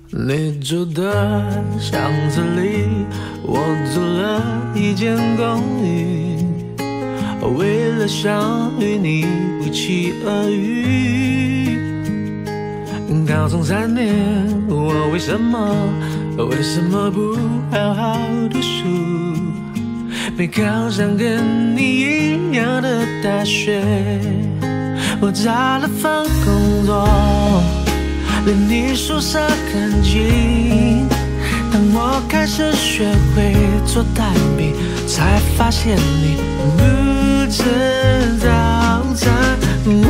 你住的巷子里，我租了一间公寓，为了想与你不期而遇。高中3年，我为什么不好好读书？没考上跟你一样的大学，我找了份工作，连你宿舍很近。当我开始学会做蛋饼，才发现你不吃早餐。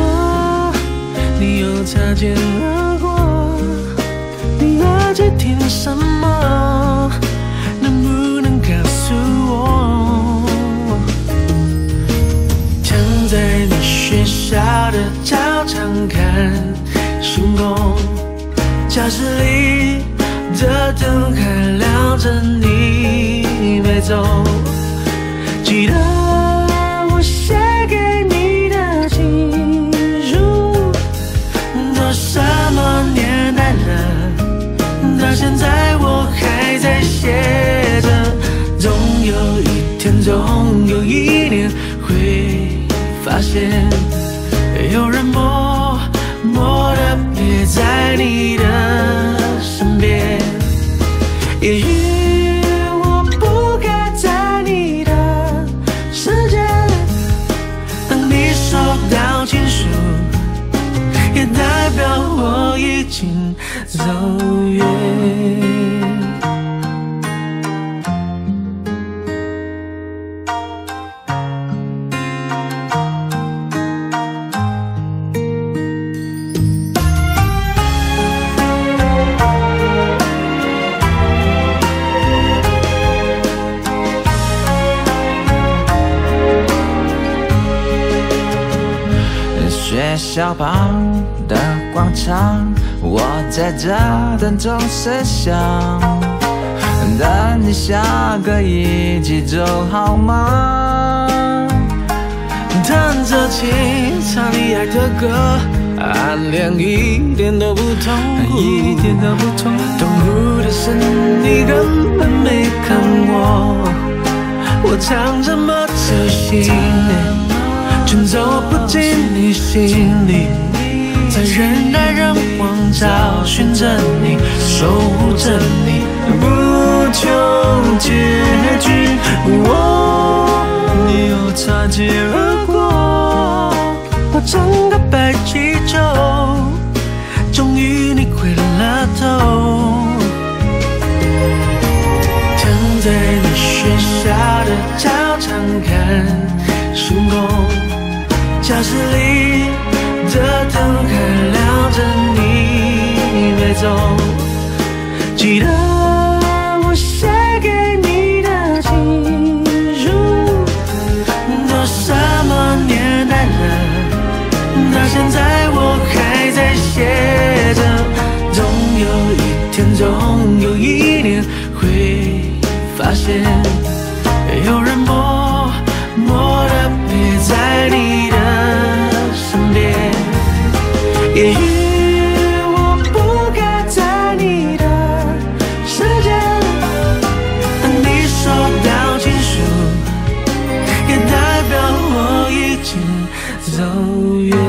你又擦肩而过，你耳机听什么？能不能告诉我？躺在你学校的操场看星空，教室里的灯还亮着，你没走。记得我写给你的情书，都什么年代了，到现在我还在写着。总有一天，总有一年会发现，有人默默地陪在你的身边。也许我不该在你的世界，当你收到情书，也代表我已经走远。 学校旁的广场，我在这等钟声响，等你下个一起走好吗？ 弹着琴，唱你爱的歌，暗恋一点都不痛苦，一点都不痛苦。痛苦的是你根本没看我唱这么走心，却走不进你心里，在人来人往找寻着你，守护着你，不求结局。你又擦肩而过，我整个白气球，终于你回了头。躺在你学校的操场看星空，教室里的灯还亮着，你没走。记得我写给你的情书，都什么年代了，到现在我还在写着。总有一天，总有一年会发现，有人默默地陪在你的身边。也许我不该在你的世界，当你收到情书，也代表我已经走远。